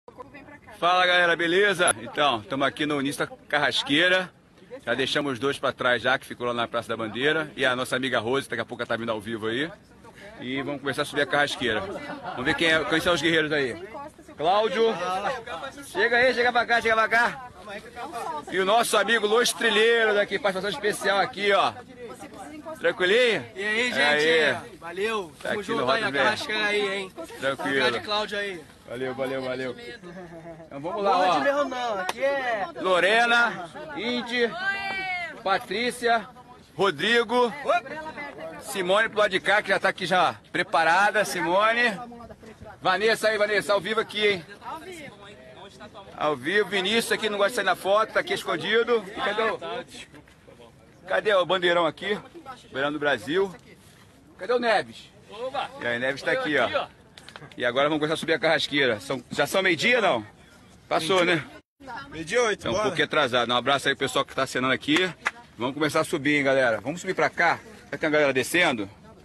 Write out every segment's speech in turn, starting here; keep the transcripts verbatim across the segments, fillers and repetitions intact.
Fala galera, beleza? Então, estamos aqui no início da Carrasqueira. Já deixamos dois para trás já, que ficou lá na Praça da Bandeira. E a nossa amiga Rose, daqui a pouco ela tá vindo ao vivo aí. E vamos começar a subir a Carrasqueira. Vamos ver quem, é, quem são os guerreiros aí. Cláudio, chega aí, chega pra cá, chega pra cá. E o nosso amigo Los Trilheiros aqui, participação especial aqui, ó. Tranquilinho? E aí, gente? Aí. Valeu. Tá Tamo aqui junto no aí na Roda Carrasqueira aí, hein? Tranquilo. Obrigado, Cláudio aí. Valeu, valeu, valeu. Então vamos Não é de lá, mesmo não, aqui é... ó. Lorena, Indy, Patrícia, Rodrigo, Simone pro lado de cá, que já tá aqui já preparada. Simone. Vanessa aí, Vanessa, ao vivo aqui, hein? Ao vivo. Vinícius aqui, não gosta de sair na foto, tá aqui escondido. E cadê o... Cadê o bandeirão aqui? Bandeirão do Brasil. Cadê o Neves? E aí, Neves tá aqui, ó. E agora vamos começar a subir a Carrasqueira. São, já são meio-dia, não? Passou, né? Meio-dia oito, Então, um pouquinho atrasado. Um abraço aí pro pessoal que tá acenando aqui. Vamos começar a subir, hein, galera. Vamos subir pra cá. Já tem a galera descendo?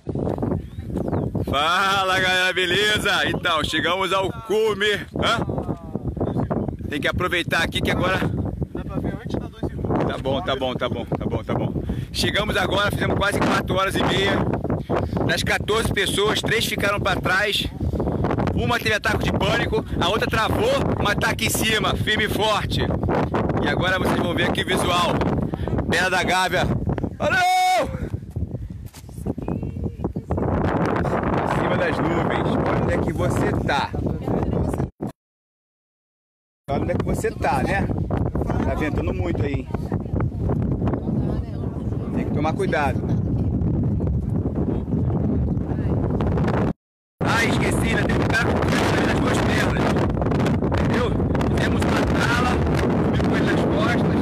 Fala, galera, beleza? Então, chegamos ao cume. Hã? Tem que aproveitar aqui que agora... Tá bom, tá bom, tá bom, tá bom, tá bom. Chegamos agora, fizemos quase quatro horas e meia. Das quatorze pessoas, três ficaram para trás. Uma teve ataque de pânico, a outra travou, mas tá aqui em cima, firme e forte. E agora vocês vão ver aqui o visual. Pedra da Gávea. Valeu! Acima das nuvens. Olha onde é que você tá. Olha onde é que você tá, né? Tá ventando muito aí. Tem que tomar cuidado. Ah, esqueci, né? Tem que ficar com as duas pernas. Entendeu? Fizemos uma tala, subimos com ele nas costas.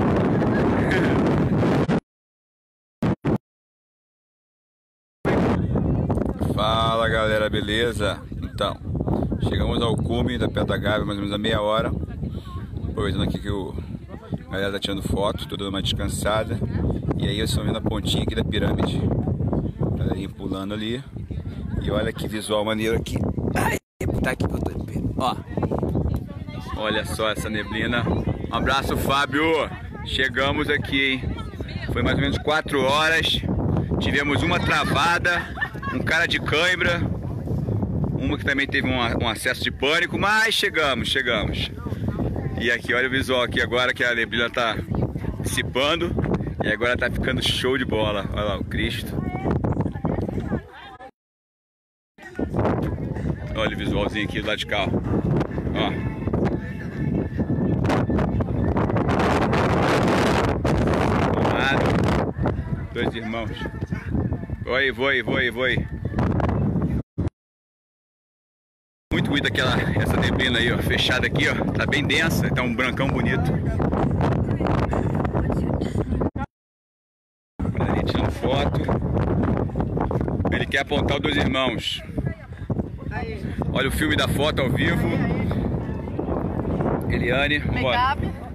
Fala galera, beleza? Então, chegamos ao cume da Pedra da Gávea, mais ou menos a meia hora. Aproveitando aqui que o... a galera tá tirando foto, tô dando uma descansada. E aí vocês estão vendo a pontinha aqui da pirâmide. A galerinha pulando ali. E olha que visual maneiro aqui. Ai, tá aqui que eu tô de pé. Ó. Olha só essa neblina. Um abraço, Fábio. Chegamos aqui, hein? Foi mais ou menos quatro horas. Tivemos uma travada, um cara de cãibra, uma que também teve um, um acesso de pânico, mas chegamos, chegamos. E aqui, olha o visual aqui agora que a neblina tá dissipando. E agora tá ficando show de bola. Olha lá o Cristo. Olha o visualzinho aqui do lado de cá. Ó. Tomado. Dois irmãos. Voi, voi, voi, voi. Muito bonita aquela, essa neblina aí, ó, fechada aqui, ó, tá bem densa, tá um brancão bonito. Galerinha tirando foto. Ele quer apontar os dois irmãos. Olha o filme da foto ao vivo. Eliane, vambora.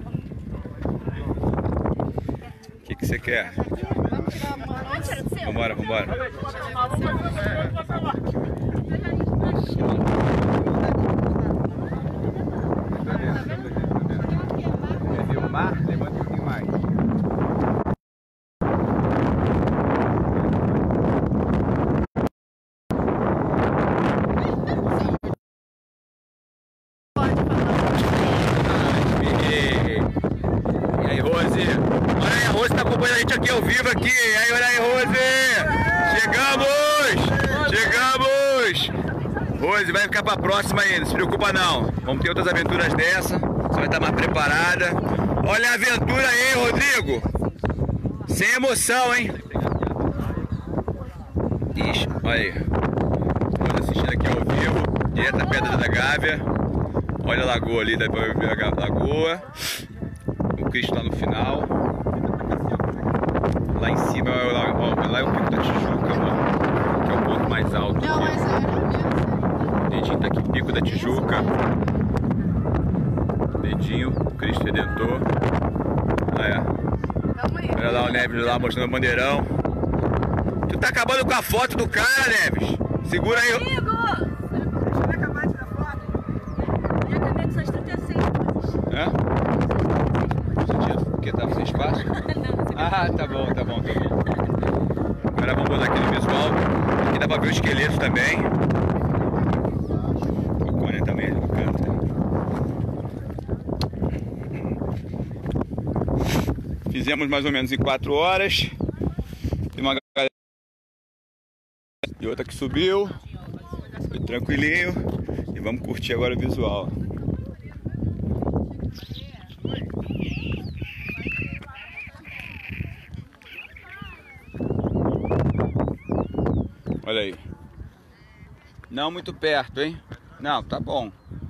O que que você quer? Vambora, vambora. Quer ver o mar? Levanta um pouquinho mais. E aí, Rose? Olha aí, a Rose tá acompanhando a gente aqui ao vivo aqui. E aí, olha aí, Rose! Chegamos! Chegamos! Rose, vai ficar pra próxima aí, não se preocupa não. Vamos ter outras aventuras dessa. Você vai estar mais preparada. Olha a aventura aí, Rodrigo! Sem emoção, hein? Ixi, olha aí. Estamos assistindo aqui ao vivo, direto da Pedra da Gávea. Olha a lagoa ali, dá pra ver a lagoa. O Cristo lá no final. Lá em cima, ó, ó, lá é o Pico da Tijuca, ó, que é o ponto mais alto. Não, mas é... O dedinho tá aqui, Pico da Tijuca. Dedinho, Cristo Redentor. Olha, olha lá o Neves lá mostrando o bandeirão. Tu tá acabando com a foto do cara, Neves. Segura aí. Amigo! Você vai acabar de tirar foto? Já acabei com isso Porque tava sem espaço? Ah, tá bom, tá bom, tá bom. Agora vamos botar aqui no visual. Aqui dá pra ver o esqueleto também. O Cone também no canto. Fizemos mais ou menos em quatro horas. Tem uma galera e outra que subiu. Foi tranquilinho. E vamos curtir agora o visual. Olha aí. Não muito perto, hein? Não, tá bom.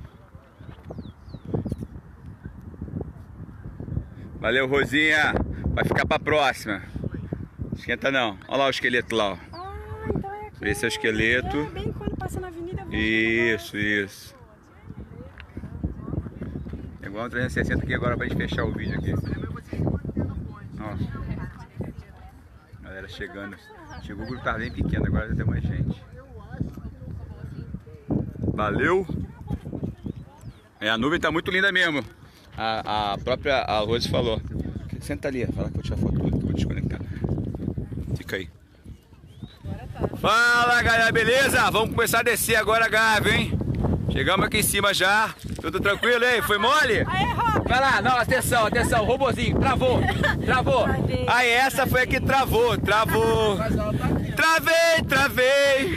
Valeu, Rosinha. Vai ficar pra próxima. Esquenta não. Olha lá o esqueleto lá, ó. Ah, então é aqui. Esse é o esqueleto. É, bem quando passa na avenida. Eu Isso, isso. É igual um trezentos e sessenta aqui agora pra gente fechar o vídeo aqui. Ó. Galera chegando. Chegou o grupo, tá bem pequeno, agora já tem mais gente. Valeu! É, a nuvem tá muito linda mesmo. A, a própria a Rose falou. Senta ali, fala que eu vou tirar foto, que eu vou desconectar. Fica aí. Fala galera, beleza? Vamos começar a descer agora a Gávea, hein? Chegamos aqui em cima já. Tudo tranquilo, hein? Foi mole? Vai lá, não, atenção, atenção, robozinho, travou, travou. Aí essa foi a que travou, travou. Travei, travei.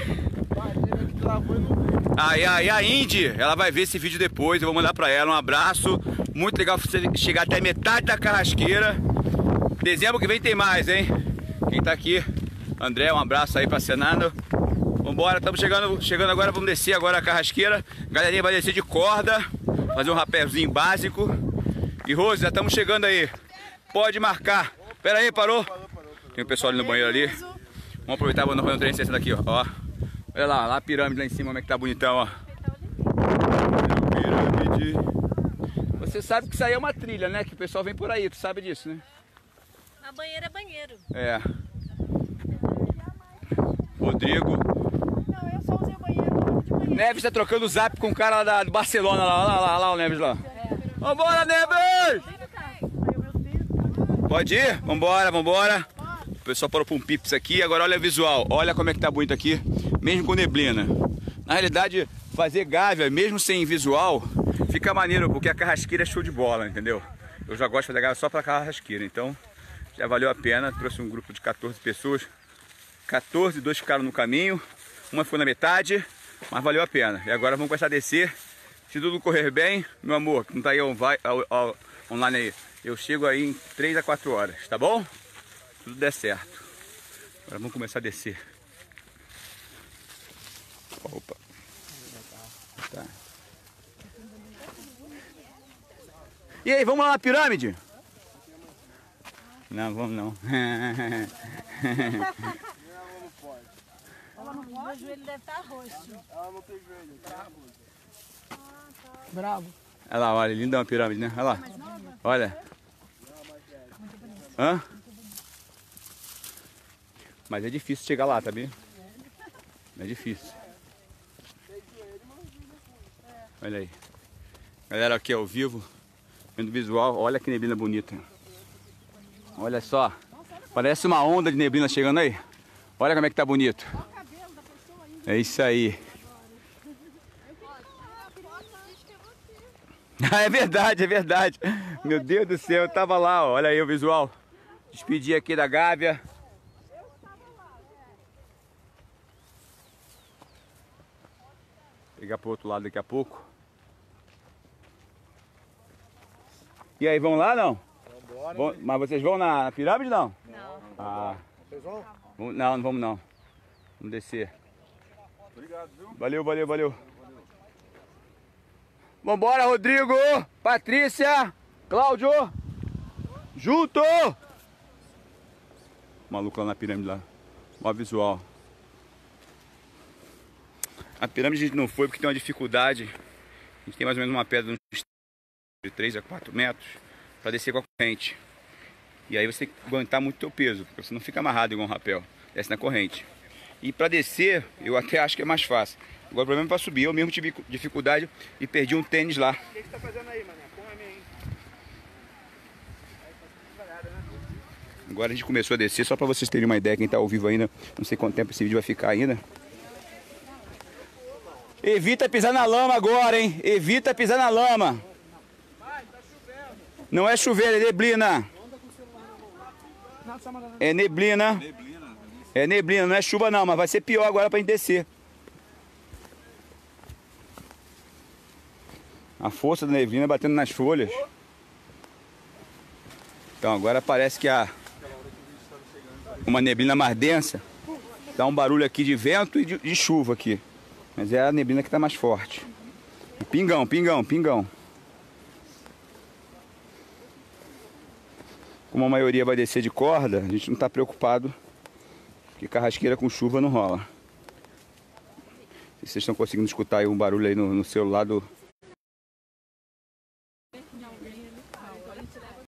Aí, aí a Indy, ela vai ver esse vídeo depois, eu vou mandar pra ela um abraço. Muito legal você chegar até metade da carrasqueira. Dezembro que vem tem mais, hein? Quem tá aqui, André, um abraço aí pra Senado. Vambora, estamos chegando, chegando agora, vamos descer agora a carrasqueira. Galerinha vai descer de corda, fazer um rapézinho básico. E Rose, já estamos chegando aí. Pode marcar. Pera aí, parou? Tem o pessoal ali no banheiro ali. Vamos aproveitar, vamos no trezentos e sessenta aqui, ó. ó. Olha lá, lá a pirâmide lá em cima, como é que tá bonitão, ó. Pirâmide. Você sabe que isso aí é uma trilha, né? Que o pessoal vem por aí, tu sabe disso, né? A banheira é banheiro. É. Rodrigo. Não, eu só usei o banheiro de banheiro. Neves tá trocando o zap com o cara da, do Barcelona lá, lá, lá, lá, o Neves lá. Vambora, Neves! Pode ir? Vambora, vambora. O pessoal parou para um pips aqui, agora olha o visual. Olha como é que tá bonito aqui, mesmo com neblina. Na realidade, fazer Gávea, mesmo sem visual, fica maneiro, porque a carrasqueira é show de bola, entendeu? Eu já gosto de fazer Gávea só pra carrasqueira, então já valeu a pena. Trouxe um grupo de quatorze pessoas. quatorze, dois ficaram no caminho, uma foi na metade, mas valeu a pena. E agora vamos começar a descer. Se tudo correr bem, meu amor, que não tá aí on vai, on, on, online aí, eu chego aí em três a quatro horas, tá bom? Tudo der certo. Agora vamos começar a descer. Opa. Tá. E aí, vamos lá na pirâmide? Não, vamos não. Meu joelho deve estar roxo. Ela não tem joelho, tá roxo. Bravo. Olha lá, olha, linda uma pirâmide, né? Olha lá. Olha. Hã? Mas é difícil chegar lá, tá bem? É difícil. Olha aí. Galera, aqui ao vivo, vendo o visual, olha que neblina bonita. Olha só. Parece uma onda de neblina chegando aí. Olha como é que tá bonito. É isso aí. É verdade, é verdade. Meu Deus do céu, eu tava lá, ó. Olha aí o visual. Despedi aqui da Gávea. Pegar pro outro lado daqui a pouco. E aí, vão lá não? Vambora. Vão, mas vocês vão na, na pirâmide não? Não. Ah, Vocês vão? vamos- não, não vamos não. Vamos descer. Obrigado, viu? Valeu, valeu, valeu. Vambora, Rodrigo, Patrícia, Cláudio, junto! Maluco lá na pirâmide lá. Ó, visual. A pirâmide a gente não foi porque tem uma dificuldade. A gente tem mais ou menos uma pedra de três a quatro metros para descer com a corrente. E aí você tem que aguentar muito o teu peso, porque você não fica amarrado igual um rapel. Desce na corrente. E para descer, eu até acho que é mais fácil. Agora o problema é para subir. Eu mesmo tive dificuldade e perdi um tênis lá. O que você tá fazendo aí, mané? Come, hein? Agora a gente começou a descer, só para vocês terem uma ideia, quem tá ao vivo ainda, não sei quanto tempo esse vídeo vai ficar ainda. Evita pisar na lama agora, hein? Evita pisar na lama. Não é chuveiro, é neblina. É neblina. É neblina, não é chuva não, mas vai ser pior agora pra gente descer. A força da neblina batendo nas folhas. Então agora parece que há uma neblina mais densa. Dá um barulho aqui de vento e de, de chuva aqui. Mas é a neblina que está mais forte. Pingão, pingão, pingão. Como a maioria vai descer de corda, a gente não está preocupado, porque carrasqueira com chuva não rola. Se vocês estão conseguindo escutar aí um barulho aí no, no celular do...